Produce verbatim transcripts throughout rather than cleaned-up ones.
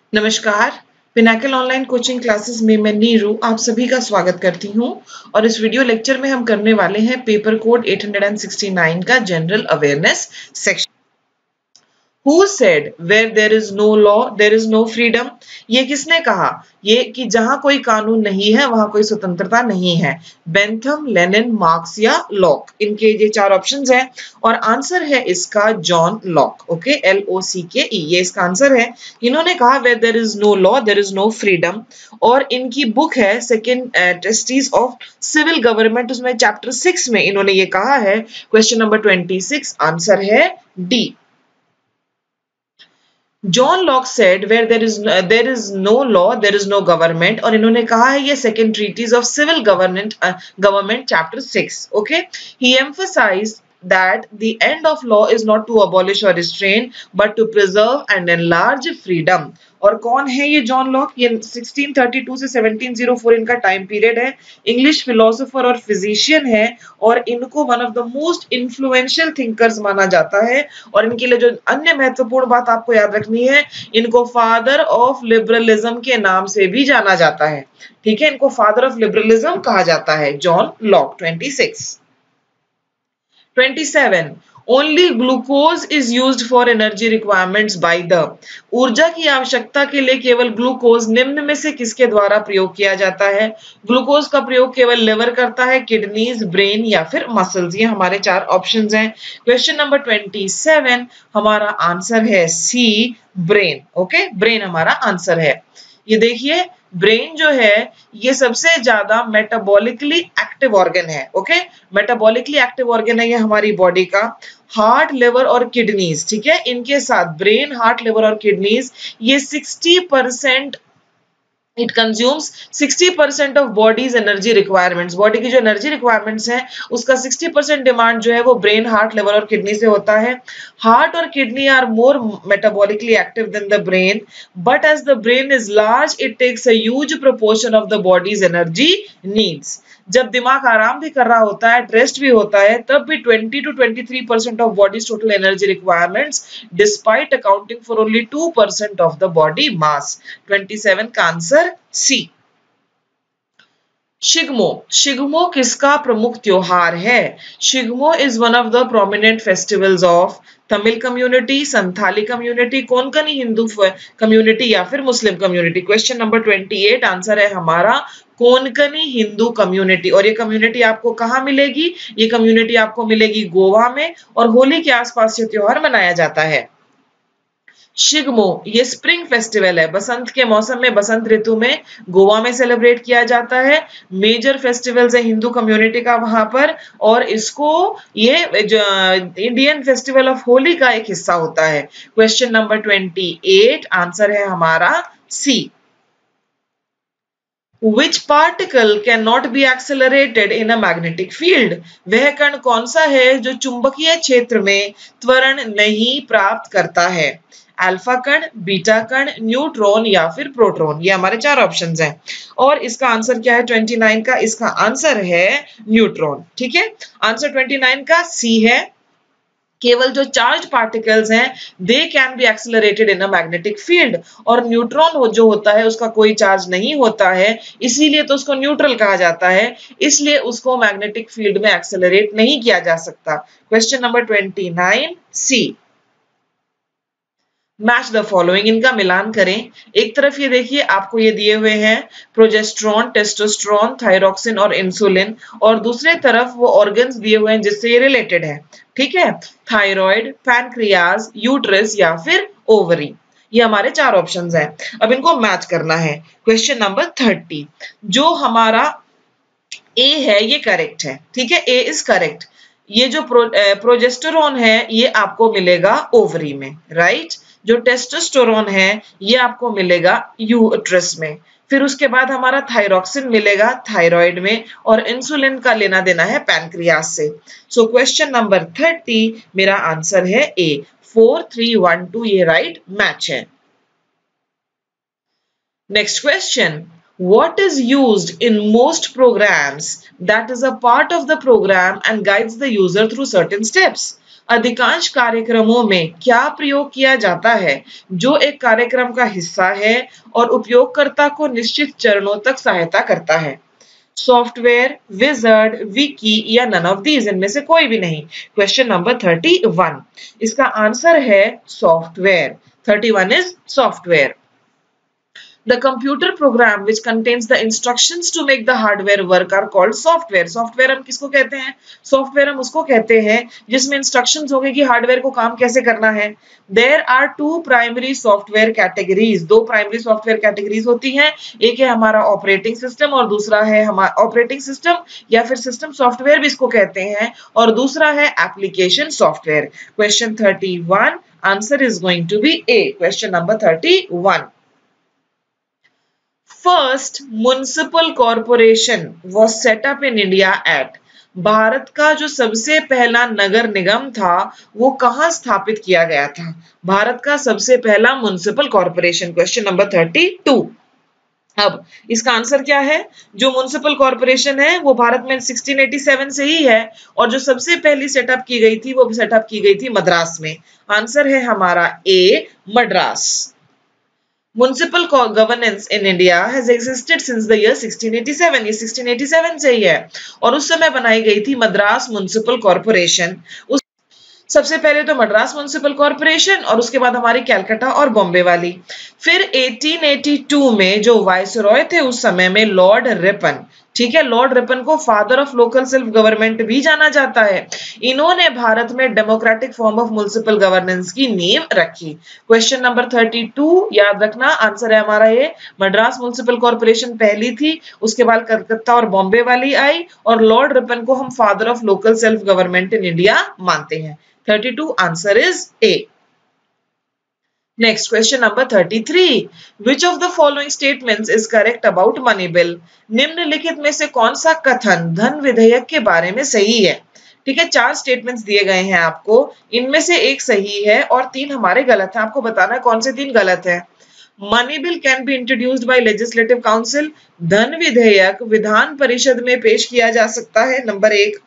नमस्कार। Pinnacle online coaching classes में मैं नीरू आप सभी का स्वागत करती हूँ और इस वीडियो लेक्चर में हम करने वाले हैं पेपर कोड आठ सौ उनहत्तर का general awareness section. Who said where there is no law there is no freedom? ये किसने कहा? ये कि जहां कोई कानून नहीं है वहां कोई स्वतंत्रता नहीं है। बेंथम, लेनिन, मार्क्स या लॉक, इनके ये चार ऑप्शंस हैं और आंसर है इसका John Locke. Okay, L O C K E, ये इसका आंसर है। इन्होंने कहा where there is no law there is no freedom और इनकी बुक है second treatise of civil government, उसमें चैप्टर सिक्स में इन्होंने ये कहा है। Question number twenty six, answer है D. John Locke said where there is there is no law there is no government और इन्होंने कहा है ये second treatise of civil government government chapter six. Okay, he emphasized that the end of law is not to abolish or restrain but to preserve and enlarge freedom। और कौन है ये John Locke? ये सिक्सटीन थर्टी टू से seventeen O four इनका time period है। English philosopher और physician है और इनको one of the most influential thinkers माना जाता है। और इनके लिए जो अन्य महत्वपूर्ण बात आपको याद रखनी है, इनको फादर ऑफ लिबरलिज्म के नाम से भी जाना जाता है। ठीक है, इनको फादर ऑफ लिबरलिज्म कहा जाता है, John Locke. Twenty six, twenty seven, only glucose is used for energy requirements by the, ऊर्जा की आवश्यकता के लिए केवल ग्लूकोज निम्न में से किसके द्वारा प्रयोग किया जाता है? ग्लूकोज का प्रयोग केवल लिवर करता है, किडनीज, ब्रेन या फिर मसल्स। ये हमारे चार ऑप्शंस हैं। क्वेश्चन नंबर ट्वेंटी सेवन, हमारा आंसर है सी, ब्रेन। ओके, ब्रेन हमारा आंसर है। ये देखिए, ब्रेन जो है ये सबसे ज्यादा मेटाबॉलिकली एक्टिव ऑर्गन है। ओके, मेटाबॉलिकली एक्टिव ऑर्गन है ये हमारी बॉडी का। हार्ट, लिवर और किडनीज, ठीक है, इनके साथ ब्रेन, हार्ट, लिवर और किडनीज ये sixty percent it consumes sixty percent of body's energy requirements. Body की जो एनर्जी रिक्वायरमेंट्स हैं उसका सिक्सटी परसेंट डिमांड जो है वो ब्रेन, हार्ट, लिवर और किडनी से होता है। हार्ट और kidney are more metabolically active than the brain, but as the brain is large it takes a huge proportion of the body's energy needs. जब दिमाग आराम भी कर रहा होता है, रेस्ट भी होता है, तब भी twenty two twenty three percent of body's total energy requirements despite accounting for only two percent of the body mass. Twenty seven का आंसर सी। शिग्मो, शिग्मो किसका प्रमुख त्योहार है? Shigmo is one of the prominent festivals of Tamil community, Santhali community, Konkani Hindu community या फिर Muslim community. Question number twenty eight, answer है हमारा Konkani Hindu community. और ये कम्युनिटी आपको कहाँ मिलेगी? ये कम्युनिटी आपको मिलेगी गोवा में और होली के आसपास ये त्योहार मनाया जाता है। शिग्मो ये स्प्रिंग फेस्टिवल है, बसंत के मौसम में, बसंत ऋतु में गोवा में सेलिब्रेट किया जाता है। मेजर फेस्टिवल्स है हिंदू कम्युनिटी का वहां पर और इसको ये इंडियन फेस्टिवल ऑफ होली का एक हिस्सा होता है। Question number twenty eight, answer है हमारा सी। Which particle cannot be accelerated in a magnetic field? वह कण कौन सा है जो चुंबकीय क्षेत्र में त्वरण नहीं प्राप्त करता है? अल्फा कण, बीटा कण, न्यूट्रॉन या फिर प्रोटॉन। ये हमारे चार ऑप्शंस हैं और इसका आंसर क्या है? ट्वेंटी नाइन का इसका आंसर है न्यूट्रॉन। ठीक है, आंसर ट्वेंटी नाइन का सी है। केवल जो चार्ज पार्टिकल्स हैं they can be accelerated in a magnetic field और न्यूट्रॉन हो जो होता है उसका कोई चार्ज नहीं होता है, इसीलिए तो उसको न्यूट्रल कहा जाता है, इसलिए उसको मैग्नेटिक फील्ड में एक्सेलरेट नहीं किया जा सकता। Question number twenty nine, C. Match the following, इनका मिलान करें। एक तरफ ये देखिए आपको ये दिए हुए हैं प्रोजेस्टेरॉन, टेस्टोस्टेरोन, थायरॉक्सिन और इंसुलिन और दूसरे तरफ वो ऑर्गन्स दिए हुए हैं जिससे ये रिलेटेड है। ठीक है, थायराइड, पैनक्रियाज, यूट्रस या फिर ओवरी। ये हमारे चार ऑप्शंस हैं। अब इनको मैच करना है। क्वेश्चन नंबर थर्टी, जो हमारा ए है ये करेक्ट है। ठीक है, ए इज करेक्ट। ये जो प्रो, प्रोजेस्टेरॉन है ये आपको मिलेगा ओवरी में, राइट। जो टेस्टोस्टेरोन है ये आपको मिलेगा यूट्रस में। फिर उसके बाद हमारा थायरॉक्सिन मिलेगा थायराइड में और इंसुलिन का लेना देना है पैनक्रियास से। सो क्वेश्चन नंबर थर्टी मेरा आंसर है A. Four three one two ये राइट मैच है। Next question, what is used in most programs that is a part of the program and guides the user through certain steps? अधिकांश कार्यक्रमों में क्या प्रयोग किया जाता है जो एक कार्यक्रम का हिस्सा है और उपयोगकर्ता को निश्चित चरणों तक सहायता करता है? सॉफ्टवेयर, विजर्ड, विकी या नन ऑफ दीज, इनमें से कोई भी नहीं। क्वेश्चन नंबर थर्टी वन, इसका आंसर है software. Thirty one is software. The computer program which contains the instructions to make the hardware work are called software. Software हम किसको कहते हैं? Software हम उसको कहते हैं जिसमें instructions होंगे कि हार्डवेयर को काम कैसे करना है। There are two primary software categories. दो primary software categories होती हैं। एक है हमारा ऑपरेटिंग सिस्टम और दूसरा है हमारा ऑपरेटिंग सिस्टम या फिर सिस्टम सॉफ्टवेयर भी इसको कहते हैं, और दूसरा है application software. Question thirty one, answer is going to be A. Question number thirty one. First municipal corporation was set up in India at, Bharat का जो सबसे पहला नगर निगम था वो कहां स्थापित किया गया था? भारत का सबसे पहला municipal corporation. Question number thirty two. अब इसका आंसर क्या है? जो म्युनिसिपल कॉर्पोरेशन है वो भारत में सिक्सटीन एटी सेवन से ही है, और जो सबसे पहली सेटअप की गई थी वो सेटअप की गई थी मद्रास में। आंसर है हमारा A, Madras. Municipal governance in India has existed since the year sixteen eighty seven. ये सिक्सटीन एटी सेवन से ही है, और उस समय बनाई गई थी मद्रास म्युनिसिपल कॉर्पोरेशन। उस सबसे पहले तो मद्रास म्युनिसिपल कॉर्पोरेशन और उसके बाद हमारी कैलकाटा और बॉम्बे वाली। फिर एटीन एटी टू में जो वायसरॉय थे उस समय में लॉर्ड रिपन, ठीक है, लॉर्ड रिपन को father of local self government भी जाना जाता है, इन्होंने भारत में democratic form of municipal governance की नींव रखी। क्वेश्चन नंबर थर्टी टू याद रखना, आंसर है हमारा ये, मद्रास म्युनिसिपल कॉर्पोरेशन पहली थी, उसके बाद कलकत्ता और बॉम्बे वाली आई, और लॉर्ड रिपन को हम father of local self government in India मानते हैं। Thirty two answer is A. Next, question number thirty-three. Which of the following statements is correct about money bill? निम्नलिखित में से कौन सा कथन धन विधेयक के बारे में सही है? ठीक है, चार स्टेटमेंट्स दिए गए हैं आपको, इनमें से एक सही है और तीन हमारे गलत हैं। आपको बताना है कौन से तीन गलत हैं। Money bill can be introduced by legislative council, धन विधेयक विधान परिषद में पेश किया जा सकता है, नंबर एक।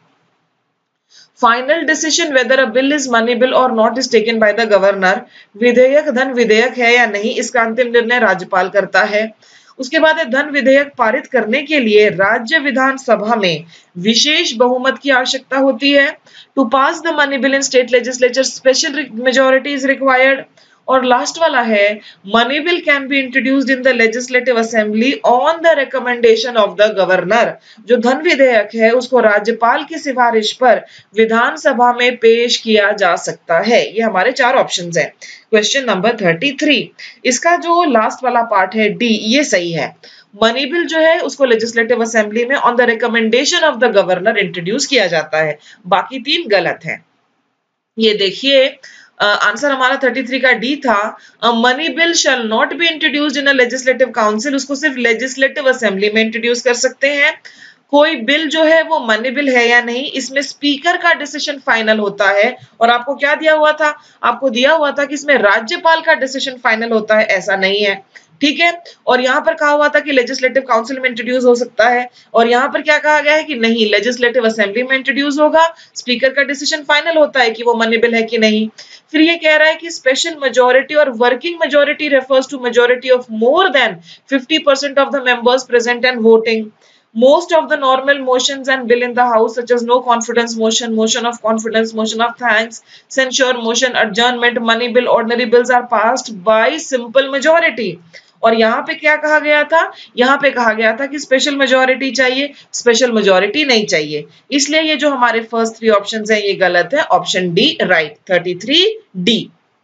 Final decision whether a bill is money bill और not is taken by the governor, विधेयक धन विधेयक है या नहीं इसका अंतिम निर्णय राज्यपाल करता है। उसके बाद है धन विधेयक पारित करने के लिए राज्य विधानसभा में विशेष बहुमत की आवश्यकता होती है। To pass the money bill in state legislature special majority is required. और लास्ट वाला है money bill can be introduced in the legislative assembly on the recommendation of the governor, जो धन विधेयक है उसको राज्यपाल की सिफारिश पर विधानसभा में पेश किया जा सकता है। ये हमारे चार ऑप्शंस हैं। क्वेश्चन नंबर थर्टी थ्री, इसका जो लास्ट वाला पार्ट है डी, ये सही है। मनी बिल जो है उसको लेजिस्लेटिव असेंबली में on the recommendation of the governor introduce किया जाता है, बाकी तीन गलत हैं। ये देखिए आंसर uh, हमारा थर्टी थ्री का डी था। Money bill shall not be introduced in a legislative council, उसको सिर्फ लेजिस्लेटिव असेंबली में इंट्रोड्यूस कर सकते हैं। कोई बिल जो है वो मनी बिल है या नहीं इसमें स्पीकर का डिसीजन फाइनल होता है, और आपको क्या दिया हुआ था? आपको दिया हुआ था कि इसमें राज्यपाल का डिसीजन फाइनल होता है, ऐसा नहीं है, ठीक है। और यहाँ पर कहा हुआ था कि लेजिस्लेटिव काउंसिल में इंट्रोड्यूस हो सकता है, और यहाँ पर क्या कहा गया है कि नहीं, लेजिस्लेटिव असेंबली में इंट्रोड्यूस होगा, स्पीकर का डिसीजन फाइनल होता है कि वो मनी बिल है कि नहीं। फिर ये कह रहा है कि स्पेशल मेजॉरिटी और working majority refers to majority of more than fifty percent of the members present and voting. Most of the normal motions and bill in the house such as no confidence motion, motion of confidence, motion of thanks, censure motion, adjournment, money bill, ordinary bills are passed by simple majority। और यहाँ पे क्या कहा गया था? यहाँ पे कहा गया था कि स्पेशल मेजॉरिटी चाहिए, स्पेशल मेजॉरिटी नहीं चाहिए, इसलिए ये जो हमारे फर्स्ट थ्री ऑप्शंस हैं ये गलत है। Option D right, thirty three D.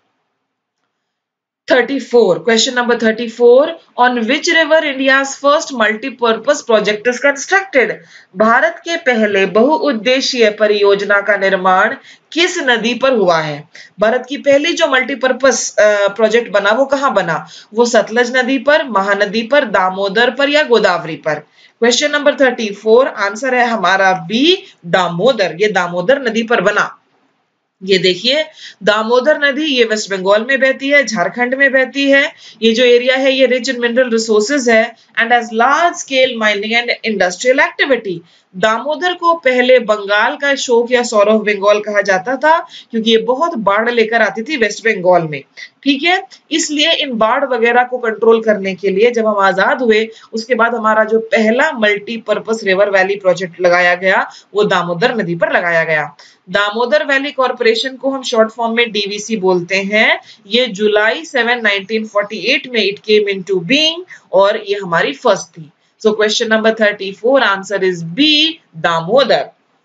Thirty four, question number thirty four, on which river India's first multipurpose project is constructed, भारत के पहले बहुउद्देशीय परियोजना का निर्माण किस नदी पर हुआ है? भारत की पहली जो मल्टीपर्पज प्रोजेक्ट बना वो कहां बना? वो सतलज नदी पर, महानदी पर, दामोदर पर या गोदावरी पर? Question number thirty four, answer है हमारा बी, दामोदर। ये दामोदर नदी पर बना। ये देखिए दामोदर नदी ये वेस्ट बंगाल में बहती है, झारखंड में बहती है। ये जो एरिया है ये रिच इन मिनरल रिसोर्सेज है and has large scale mining and industrial activity. Damodar को पहले बंगाल का शोक या सौर ऑफ बंगाल कहा जाता था क्योंकि ये बहुत बाढ़ लेकर आती थी वेस्ट बंगाल में, ठीक है। इसलिए इन बाढ़ वगैरह को कंट्रोल करने के लिए जब हम आजाद हुए उसके बाद हमारा जो पहला मल्टीपर्पस रिवर वैली प्रोजेक्ट लगाया गया वो दामोदर नदी पर लगाया गया। दामोदर वैली कॉर्पोरेशन को हम शॉर्ट फॉर्म में डीवीसी बोलते हैं। ये July seven nineteen forty eight में इट केम इनटू बीइंग और ये हमारी फर्स्ट थी। So question number thirty four answer is B Damodar.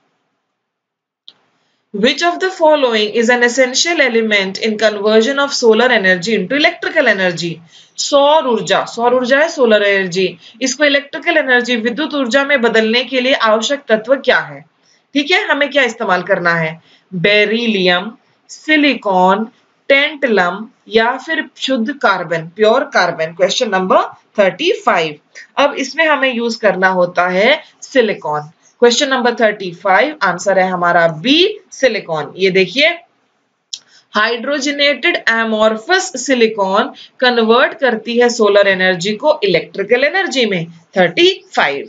Which of the following is an essential element in conversion of solar energy into electrical energy? सौर ऊर्जा, सौर ऊर्जा है सोलर एनर्जी, इसको इलेक्ट्रिकल एनर्जी विद्युत ऊर्जा में बदलने के लिए आवश्यक तत्व क्या है? ठीक है, हमें क्या इस्तेमाल करना है? बेरिलियम, सिलिकॉन, टेंटलम या फिर शुद्ध कार्बन, pure carbon. Question number thirty five. अब इसमें हमें यूज करना होता है silicon. Question number thirty five answer है हमारा बी सिलिकॉन। ये देखिए हाइड्रोजनेटेड एमोर्फस सिलिकॉन कन्वर्ट करती है सोलर एनर्जी को इलेक्ट्रिकल एनर्जी में। Thirty five.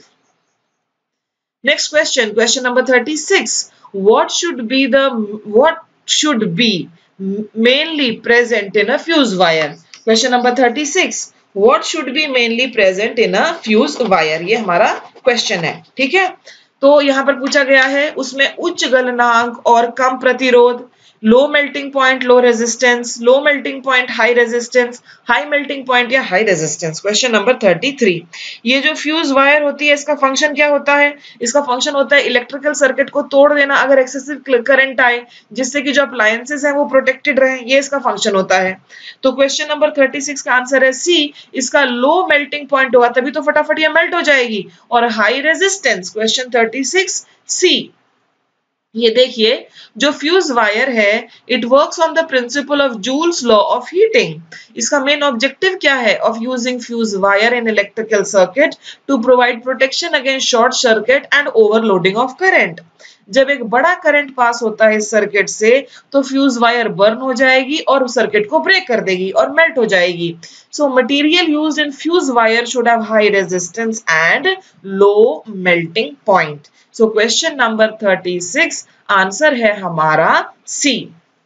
Next question, question number thirty six. What should be the what should be mainly present in a fuse wire? Question number thirty six. What should be mainly present in a fuse wire, ये हमारा question है, ठीक है। तो यहां पर पूछा गया है उसमें उच्च गलनांक और कम प्रतिरोध, low melting point low resistance, low melting point high resistance, high melting point या high resistance. Question number thirty three. ये जो फ्यूज वायर होती है इसका फंक्शन क्या होता है? इसका फंक्शन होता है इलेक्ट्रिकल सर्किट को तोड़ देना अगर एक्सेसिव करंट आए, जिससे कि जो अप्लायंसेस हैं वो प्रोटेक्टेड रहे, ये इसका फंक्शन होता है। तो क्वेश्चन नंबर थर्टी सिक्स का आंसर है सी, इसका लो मेल्टिंग पॉइंट होगा तभी तो फटाफट ये मेल्ट हो जाएगी। और high resistance, question thirty six C. ये देखिए जो फ्यूज वायर है it works on the principle of Joule's law of heating. इसका मेन ऑब्जेक्टिव क्या है? Of using fuse wire in electrical circuit to provide protection against short circuit and overloading of current. जब एक बड़ा current pass होता है इस circuit से तो फ्यूज वायर बर्न हो जाएगी और सर्किट को ब्रेक कर देगी और मेल्ट हो जाएगी। So material used in fuse wire should have high resistance and low melting point. So question number thirty six answer है हमारा सी।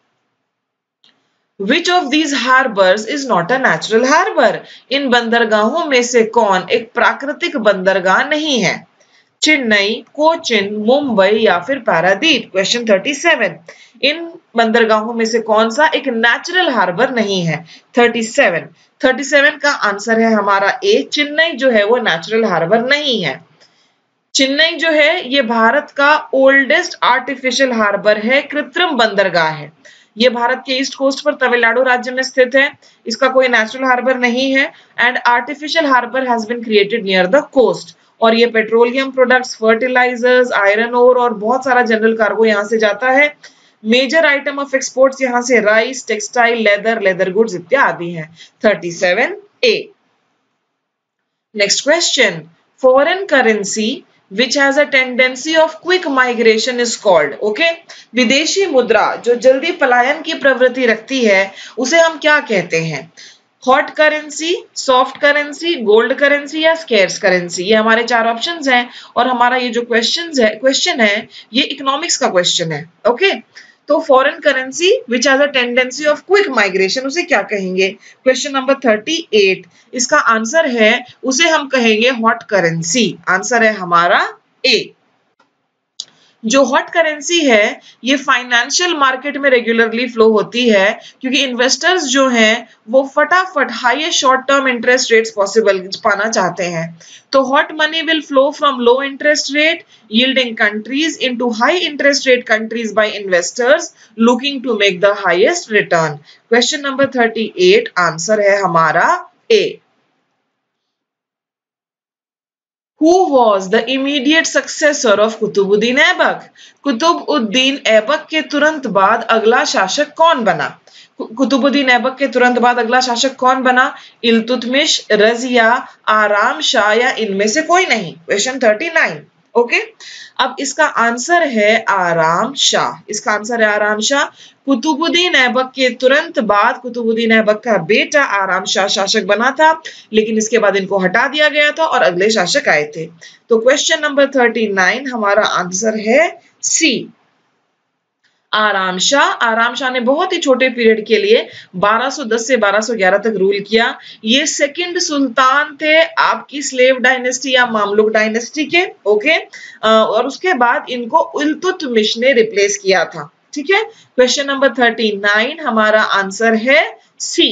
Which of these harbors is not a natural harbor? इन बंदरगाहों में से कौन एक प्राकृतिक बंदरगाह नहीं है? चेन्नई, कोचिन, मुंबई या फिर पारादीप। Question thirty seven. इन बंदरगाहों में से कौन सा एक नेचुरल हार्बर नहीं है? Thirty seven. थर्टी सेवन का आंसर है हमारा ए, चेन्नई जो है वो नेचुरल हार्बर नहीं है। चेन्नई जो है ये भारत का ओल्डेस्ट आर्टिफिशियल हार्बर है, कृत्रिम बंदरगाह है। ये भारत के ईस्ट कोस्ट पर तमिलनाडु राज्य में स्थित है। इसका कोई नेचुरल हार्बर नहीं है and artificial harbour has been created near the coast. और ये petroleum products, fertilizers, iron ore और बहुत सारा जनरल कार्गो यहाँ से जाता है। मेजर आइटम ऑफ एक्सपोर्ट्स यहाँ से rice, textile, leather, leather goods इत्यादि हैं। Thirty seven A. Next question, foreign currency which has a tendency of quick migration is called, okay? विदेशी मुद्रा जो जल्दी पलायन की प्रवृत्ति रखती है उसे हम क्या कहते हैं? Hot currency, soft currency, gold currency या स्केर्स करेंसी। ये हमारे चार ऑप्शंस हैं और हमारा ये जो क्वेश्चन है क्वेश्चन है ये इकोनॉमिक्स का क्वेश्चन है, ओके? तो foreign currency which has a tendency of quick migration उसे क्या कहेंगे? Question number thirty eight. इसका आंसर है उसे हम कहेंगे हॉट करेंसी। आंसर है हमारा ए। जो हॉट करेंसी है ये फाइनेंशियल मार्केट में रेगुलरली फ्लो होती है क्योंकि इन्वेस्टर्स जो हैं वो फटाफट highest short term interest rates possible पाना चाहते हैं। तो hot money will flow from low interest rate yielding countries into high interest rate countries by investors looking to make the highest return. Question number thirty eight answer है हमारा A. Who was the immediate successor of Qutubuddin Aibak? Qutubuddin Aibak के तुरंत बाद अगला शासक कौन बना? कुतुबुद्दीन ऐबक के तुरंत बाद अगला शासक कौन बना? इल्तुतमिश, रजिया, आराम शाह या इनमें से कोई नहीं। Question thirty nine. Okay okay? अब इसका आंसर है आराम शाह। इसका आंसर है आराम शाह। कुतुबुद्दीन ऐबक के तुरंत बाद कुतुबुद्दीन ऐबक का बेटा आराम शाह शासक बना था, लेकिन इसके बाद इनको हटा दिया गया था और अगले शासक आए थे। तो क्वेश्चन नंबर थर्टी नाइन हमारा आंसर है सी, आराम शाह। आराम शाह ने बहुत ही छोटे पीरियड के लिए बारह सौ दस से बारह सौ ग्यारह तक रूल किया। ये सेकंड सुल्तान थे आपकी स्लेव डायनेस्टी या मामलुक डायनेस्टी के। ओके, और उसके बाद इनको इल्तुतमिश ने रिप्लेस किया था। ठीक है, क्वेश्चन नंबर थर्टी नाइन हमारा आंसर है C.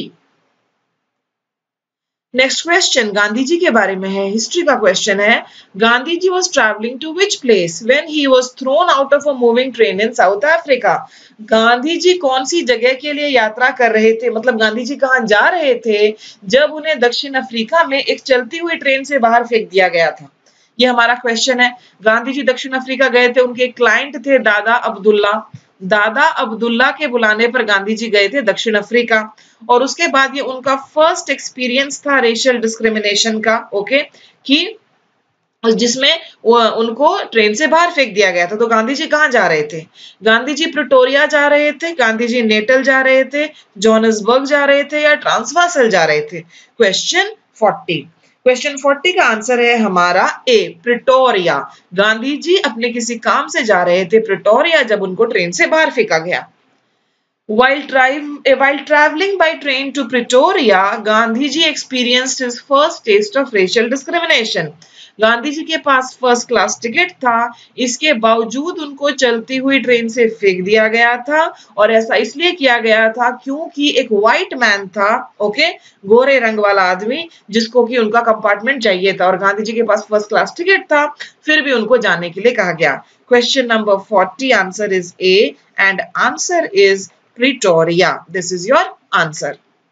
Next question Gandhi ji के बारे में है, हिस्ट्री का क्वेश्चन है। Gandhi ji was travelling to which place when he was thrown out of a moving train in South Africa. Gandhi ji कौन सी जगह के लिए यात्रा कर रहे थे, मतलब गांधी जी कहां जा रहे थे जब उन्हें दक्षिण अफ्रीका में एक चलती हुई ट्रेन से बाहर फेंक दिया गया था। ये हमारा क्वेश्चन है। गांधी जी दक्षिण अफ्रीका गए थे, उनके क्लाइंट थे दादा अब्दुल्ला। दादा अब्दुल्ला के बुलाने पर गांधी जी गए थे दक्षिण अफ्रीका, और उसके बाद ये उनका फर्स्ट एक्सपीरियंस था रेशियल डिस्क्रिमिनेशन का। ओके, कि जिसमें उनको ट्रेन से बाहर फेंक दिया गया था। तो गांधी जी कहां जा रहे थे? गांधी जी प्रिटोरिया जा रहे थे, गांधी जी नेटल जा रहे थे, जोहान्सबर्ग जा रहे थे, या ट्रांसवासल जा रहे थे? Question forty. क्वेश्चन फोर्टी का आंसर है हमारा ए, प्रिटोरिया। गांधी जी अपने किसी काम से जा रहे थे प्रिटोरिया जब उनको ट्रेन से बाहर फेंका गया। While, tri- while traveling by train to Pretoria, Gandhi ji experienced his first taste of racial discrimination. Gandhi ji के पास फर्स्ट क्लास टिकट था, इसके बावजूद उनको चलती हुई ट्रेन से फेंक दिया गया था, और ऐसा इसलिए किया गया था क्योंकि एक व्हाइट मैन था, ओके, गोरे रंग वाला आदमी, जिसको कि उनका कंपार्टमेंट चाहिए था, और गांधी जी के पास फर्स्ट क्लास टिकट था, फिर भी उनको जाने के लिए कहा गया। Question number forty, answer is A and answer is Pretoria. This is your answer.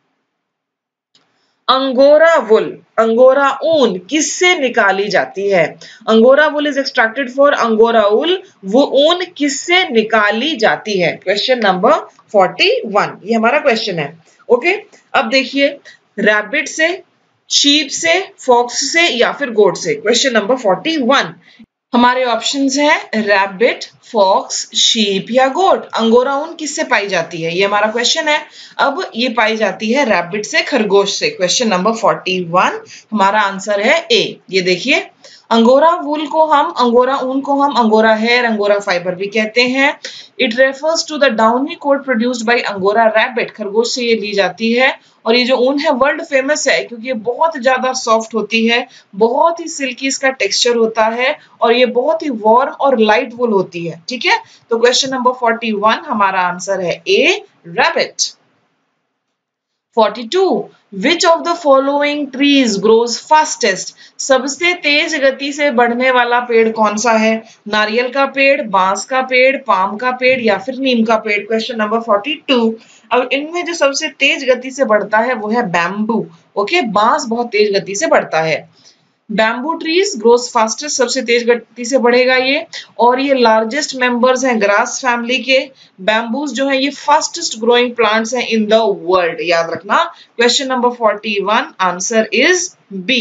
Angora wool, Angora ऊन किससे निकाली जाती है? Angora wool is extracted for Angora wool. वो ऊन किससे निकाली जाती है? क्वेश्चन नंबर फोर्टी वन, ये हमारा क्वेश्चन है। ओके, अब देखिए, रैबिट से, शीप से, फॉक्स से, या फिर गोट से? क्वेश्चन नंबर फोर्टी वन हमारे ऑप्शंस हैं रैबिट, फॉक्स, शीप या गोट। अंगोरा ऊन किससे पाई जाती है, ये हमारा क्वेश्चन है। अब ये पाई जाती है रैबिट से, खरगोश से। क्वेश्चन नंबर फोर्टी वन हमारा आंसर है ए। ये देखिए, अंगोरा वूल को हम, अंगोरा ऊन को हम अंगोरा हेयर, अंगोरा फाइबर भी कहते हैं। It refers to the downy coat produced by Angora rabbit. खरगोश से ये ली जाती है, और ये जो ऊन है वर्ल्ड फेमस है क्योंकि ये बहुत ज्यादा सॉफ्ट होती है, बहुत ही सिल्की इसका टेक्सचर होता है, और ये बहुत ही वार्म और लाइट वूल होती है। ठीक है, तो क्वेश्चन नंबर फोर्टी वन हमारा आंसर है A, rabbit. Forty two, Which of the following trees grows fastest? सबसे तेज गति से बढ़ने वाला पेड़ कौन सा है? नारियल का पेड़, बांस का पेड़, पाम का पेड़, या फिर नीम का पेड़? Question number forty two. अब इनमें जो सबसे तेज गति से बढ़ता है वो है बैम्बू। ओके, बांस बहुत तेज गति से बढ़ता है। बैम्बू ट्रीज ग्रोस फास्टेस्ट, सबसे तेज गति से बढ़ेगा ये, और ये लार्जेस्ट मेंबर्स हैं ग्रास फैमिली के। बैम्बूज जो है ये फास्टेस्ट ग्रोइंग प्लांट्स हैं इन द वर्ल्ड, याद रखना। Question number forty one answer is B.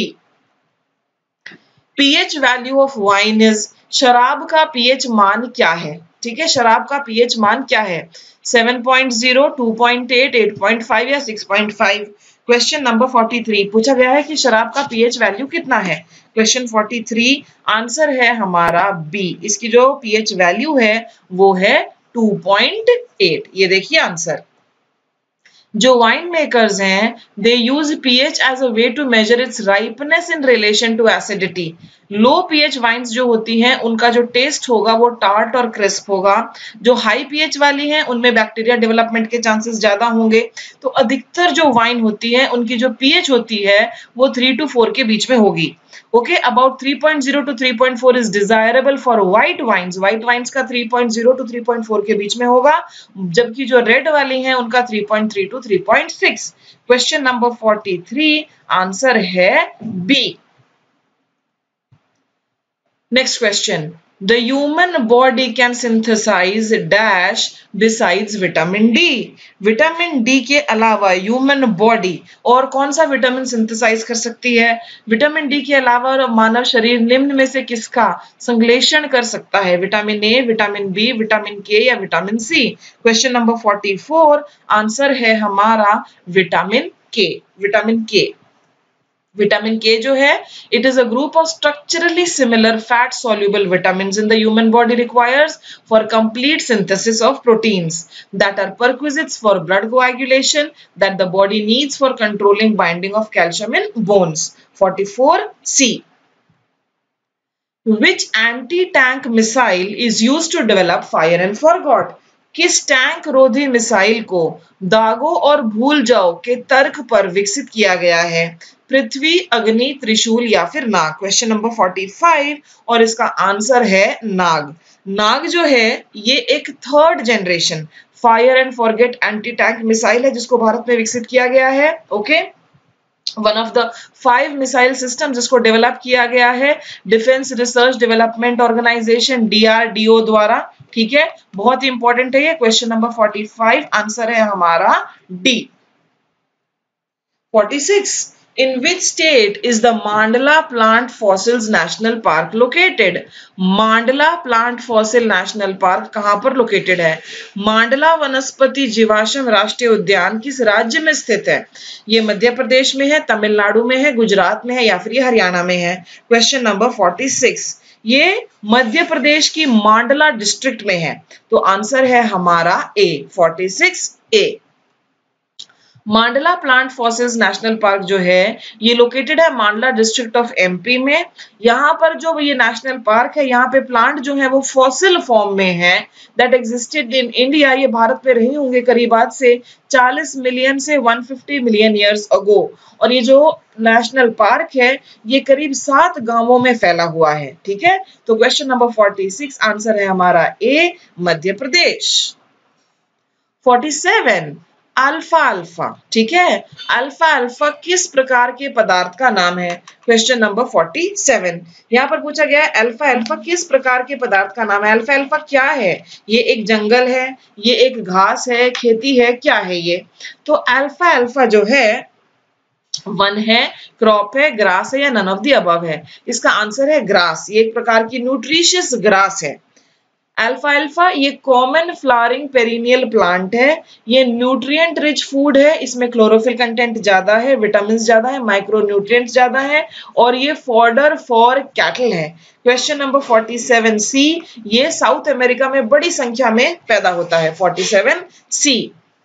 PH value of wine is, शराब का पीएच मान क्या है? ठीक है, शराब का पीएच मान क्या है? Seven point zero, two point eight, eight point five या six point five? Question number forty three पूछा गया है कि शराब का पीएच वैल्यू कितना है। क्वेश्चन फोर्टी थ्री आंसर है हमारा बी। इसकी जो पीएच वैल्यू है वो है टू पॉइंट एट। ये देखिए आंसर। जो वाइन मेकर्स हैं, they use pH as a way to measure its ripeness in relation to acidity. Low pH wines जो होती हैं उनका जो टेस्ट होगा वो टार्ट और क्रिस्प होगा। जो हाई पीएच वाली हैं उनमें बैक्टीरिया डेवलपमेंट के चांसेस ज्यादा होंगे। तो अधिकतर जो वाइन होती है उनकी जो पीएच होती है वो थ्री टू फोर के बीच में होगी। Okay, about three point zero to three point four is desirable for white wines. White wines का three point zero to three point four के बीच में होगा, जबकि जो रेड वाली हैं उनका three point three to three point six. Question number forty three answer है B. Next question, The human body can synthesize dash besides vitamin D. Vitamin D के अलावा ह्यूमन बॉडी और कौन सा विटामिन सिंथेसाइज कर सकती है? विटामिन डी के अलावा मानव शरीर निम्न में से किसका संश्लेषण कर सकता है? Vitamin A, vitamin B, vitamin K या vitamin C? Question number forty four, answer है हमारा विटामिन के। विटामिन के विटामिन के जो है, it is a group of structurally similar fat soluble vitamins in the human body requires for complete synthesis of proteins that are perquisites for blood coagulation that the body needs for controlling binding of calcium in bones. forty-four C. Which anti-tank missile is used to develop fire and forgot? किस tank रोधी मिसाइल को दागो और भूल जाओ के तर्क पर विकसित किया गया है? पृथ्वी, अग्नि, त्रिशूल या फिर Nag? Question number forty five और इसका आंसर है नाग। नाग जो है ये एक third generation fire and forget anti tank missile है जिसको भारत में विकसित किया गया है। Okay, one of the five missile system जिसको डेवलप किया गया है defence research development organisation D R D O द्वारा। ठीक है, बहुत ही इंपॉर्टेंट है ये। Question number forty five, answer है हमारा D. Forty six, in which state is the Mandla Plant Fossils National Park located? Mandla plant fossil national park कहां पर लोकेटेड है? मांडला वनस्पति जीवाश्म राष्ट्रीय उद्यान किस राज्य में स्थित है? ये मध्य प्रदेश में है, तमिलनाडु में है, गुजरात में है या फिर ये हरियाणा में है? क्वेश्चन नंबर फोर्टी सिक्स, ये मध्य प्रदेश की मांडला डिस्ट्रिक्ट में है, तो आंसर है हमारा ए, फोर्टी सिक्स ए। मांडला प्लांट फॉसिल्स नेशनल पार्क जो है ये लोकेटेड है मांडला डिस्ट्रिक्ट ऑफ एमपी में। यहाँ पर जो ये नेशनल पार्क है यहाँ पे प्लांट जो है वो फॉसिल फॉर्म में है दैट एग्जिस्टेड इन इंडिया। ये भारत में रहे होंगे करीब आज से चालीस मिलियन से एक सौ पचास मिलियन इयर्स अगो। और ये जो नेशनल पार्क है ये करीब सात गांवों में फैला हुआ है। ठीक है, तो question number forty six, answer है हमारा A, Madhya Pradesh. Forty seven, अल्फा अल्फा। ठीक है, अल्फा अल्फा किस प्रकार के पदार्थ का नाम है? क्वेश्चन नंबर फोर्टी सेवन, यहाँ पर पूछा गया है अल्फा अल्फा किस प्रकार के पदार्थ का नाम है? अल्फा अल्फा क्या है? ये एक जंगल है, ये एक घास है, खेती है, क्या है ये? तो अल्फा अल्फा जो है वन है, क्रॉप है, ग्रास है या नन ऑफ द अबव है? इसका आंसर है ग्रास। ये एक प्रकार की न्यूट्रिशियस ग्रास है। अल्फा अल्फा ये कॉमन फ्लावरिंग पेरिनियल प्लांट है, ये न्यूट्रिएंट रिच फूड है, इसमें क्लोरोफिल कंटेंट ज्यादा है, विटामिन ज्यादा है, माइक्रो न्यूट्रिएंट ज्यादा है और ये फॉडर फॉर कैटल है। Question number forty seven C, ये साउथ अमेरिका में बड़ी संख्या में पैदा होता है। Forty seven C.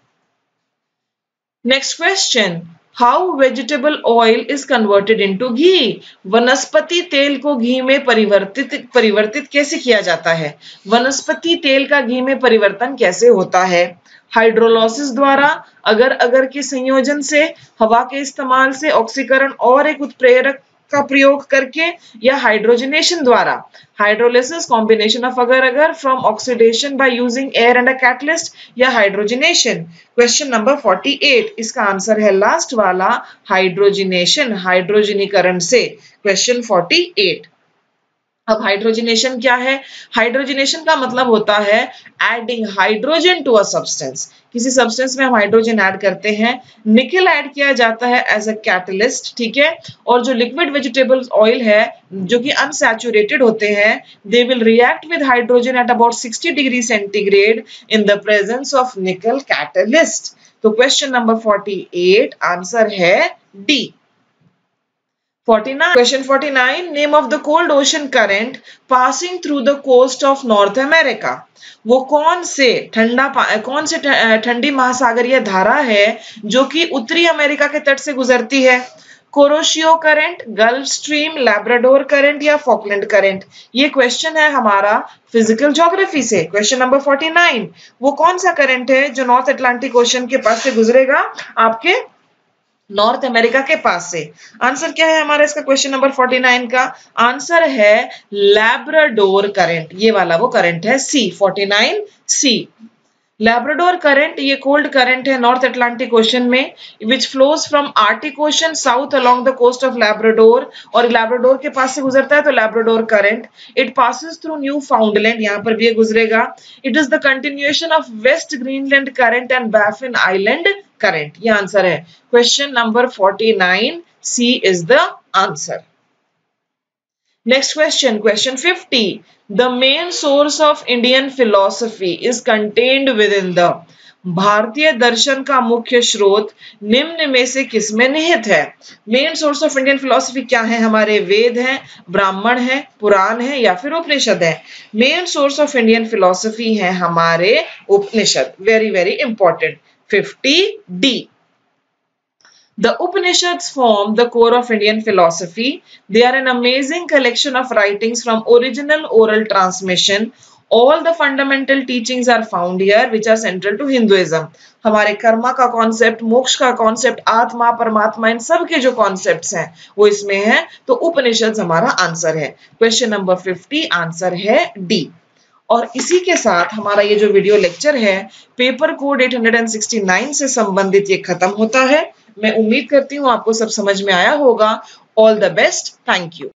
Next question, how vegetable oil is converted into ghee? वनस्पति तेल को घी में परिवर्तित परिवर्तित कैसे किया जाता है? वनस्पति तेल का घी में परिवर्तन कैसे होता है? हाइड्रोलाइसिस द्वारा, अगर अगर के संयोजन से, हवा के इस्तेमाल से, ऑक्सीकरण और एक उत्प्रेरक का प्रयोग करके या हाइड्रोजनेशन द्वारा? हाइड्रोलिसिस कॉम्बिनेशन ऑफ अगर अगर from oxidation by using air and a catalyst या hydrogenation? Question number forty eight, इसका आंसर है लास्ट वाला हाइड्रोजनेशन, हाइड्रोजनीकरण से। Question forty eight. अब हाइड्रोजनेशन क्या है? हाइड्रोजनेशन का मतलब होता है adding hydrogen to a substance. किसी सब्सटेंस में हम हाइड्रोजन ऐड करते हैं, निकल ऐड किया जाता है एज अ कैटलिस्ट। ठीक है, और जो लिक्विड वेजिटेबल ऑयल है जो कि अनसैचुरेटेड होते हैं, they will react with hydrogen at about sixty degree centigrade in the presence of nickel catalyst. तो question number forty eight, answer है D. Forty nine, question forty nine, name of the cold ocean current passing through the coast of North America. वो कौन से ठंडा कौन से ठंडी महासागरीय धारा है जो कि उत्तरी अमेरिका के तट से गुजरती है? Kuroshio current, Gulf Stream, Labrador current या फॉकलैंड करंट? ये क्वेश्चन है हमारा फिजिकल ज्योग्राफी से। क्वेश्चन नंबर फोर्टी नाइन, वो कौन सा करंट है जो नॉर्थ अटलांटिक ओशन के पास से गुजरेगा आपके नॉर्थ अमेरिका के पास से? आंसर क्या है हमारा इसका? क्वेश्चन नंबर फोर्टी नाइन का आंसर है लैब्राडोर करंट। ये वाला वो करंट है, C, forty nine C. Labrador current ये कोल्ड करंट है नॉर्थ अटलांटिक ओशन में, which flows from Arctic Ocean south along the coast of Labrador, और लैब्राडोर के पास से गुजरता है तो Labrador current. It passes through Newfoundland, यहाँ पर भी ये गुजरेगा। It is the continuation of West Greenland current and Baffin Island current. ये आंसर है question number forty nine, C is the answer. Next question, question fifty. The main source of Indian philosophy is contained within the, भारतीय दर्शन का मुख्य स्रोत निम्न में से किसमें निहित है? Main source of Indian philosophy क्या है? हमारे वेद हैं, ब्राह्मण है, पुराण है या फिर उपनिषद है? Main source of Indian philosophy है हमारे Upanishad. Very very important. Fifty D, The Upanishads form the core of Indian philosophy. They are an amazing collection of writings from original oral transmission. All the fundamental teachings are found here, which are central to Hinduism. हमारे कर्मा का concept, मोक्ष का concept, आत्मा, परमात्मा, इन सब के जो concepts हैं वो इसमें हैं। तो उपनिषद हमारा आंसर है। क्वेश्चन नंबर फिफ्टी, आंसर है डी। और इसी के साथ हमारा ये जो वीडियो लेक्चर है paper code eight sixty nine से संबंधित ये खत्म होता है। मैं उम्मीद करती हूँ आपको सब समझ में आया होगा। All the best, thank you.